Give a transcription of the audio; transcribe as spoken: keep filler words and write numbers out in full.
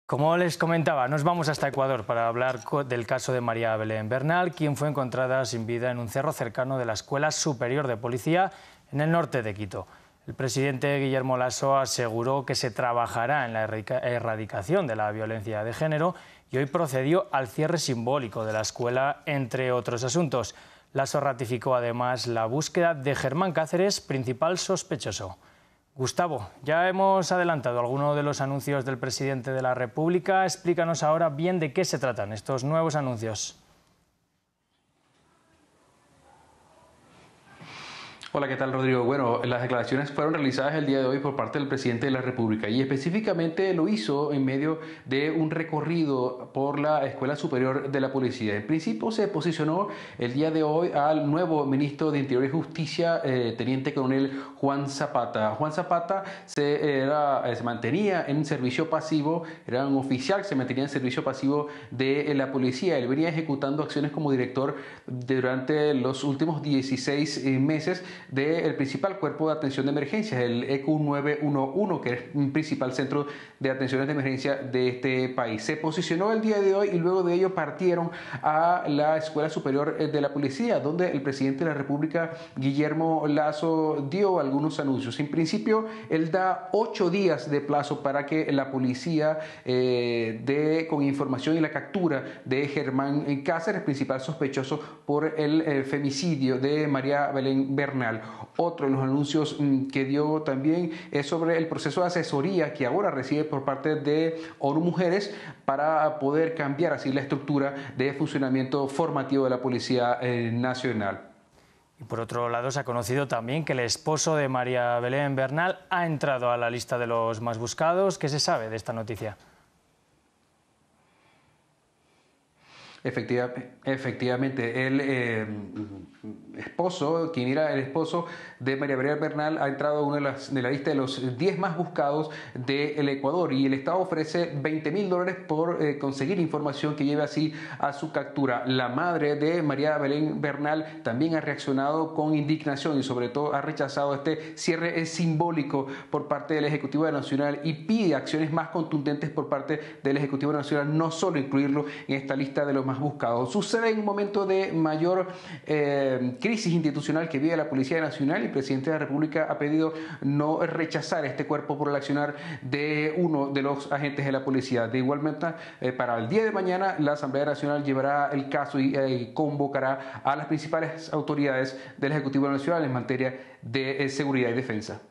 Como les comentaba, nos vamos hasta Ecuador para hablar del caso de María Belén Bernal, quien fue encontrada sin vida en un cerro cercano de la Escuela Superior de Policía en el norte de Quito. El presidente Guillermo Lasso aseguró que se trabajará en la erradicación de la violencia de género y hoy procedió al cierre simbólico de la escuela, entre otros asuntos. Lasso ratificó además la búsqueda de Germán Cáceres, principal sospechoso. Gustavo, ya hemos adelantado algunos de los anuncios del presidente de la República. Explícanos ahora bien de qué se tratan estos nuevos anuncios. Hola, ¿qué tal, Rodrigo? Bueno, las declaraciones fueron realizadas el día de hoy por parte del presidente de la República y específicamente lo hizo en medio de un recorrido por la Escuela Superior de la Policía. En principio se posicionó el día de hoy al nuevo ministro de Interior y Justicia, eh, teniente coronel Juan Zapata. Juan Zapata se, era, se mantenía en servicio pasivo, era un oficial que se mantenía en servicio pasivo de la policía. Él venía ejecutando acciones como director durante los últimos dieciséis meses del principal cuerpo de atención de emergencias, el E Q nueve uno uno, que es un principal centro de atenciones de emergencia de este país. Se posicionó el día de hoy y luego de ello partieron a la Escuela Superior de la Policía, donde el presidente de la República, Guillermo Lasso, dio algunos anuncios. En principio, él da ocho días de plazo para que la policía eh, dé con información y la captura de Germán Cáceres, principal sospechoso por el eh, femicidio de María Belén Bernal. Otro de los anuncios que dio también es sobre el proceso de asesoría que ahora recibe por parte de ONU Mujeres para poder cambiar así la estructura de funcionamiento formativo de la Policía Nacional. Y por otro lado, se ha conocido también que el esposo de María Belén Bernal ha entrado a la lista de los más buscados. ¿Qué se sabe de esta noticia? Efectiva, efectivamente, el eh, esposo, quien era el esposo de María Belén Bernal, ha entrado a una de, las, de la lista de los diez más buscados del Ecuador y el Estado ofrece veinte mil dólares por eh, conseguir información que lleve así a su captura. La madre de María Belén Bernal también ha reaccionado con indignación y sobre todo ha rechazado este cierre simbólico por parte del Ejecutivo Nacional y pide acciones más contundentes por parte del Ejecutivo Nacional, no solo incluirlo en esta lista de los más buscados. Sucede en un momento de mayor eh, crisis institucional que vive la Policía Nacional y el presidente de la República ha pedido no rechazar este cuerpo por el accionar de uno de los agentes de la policía. De igual manera, eh, para el día de mañana la Asamblea Nacional llevará el caso y eh, convocará a las principales autoridades del Ejecutivo Nacional en materia de eh, seguridad y defensa.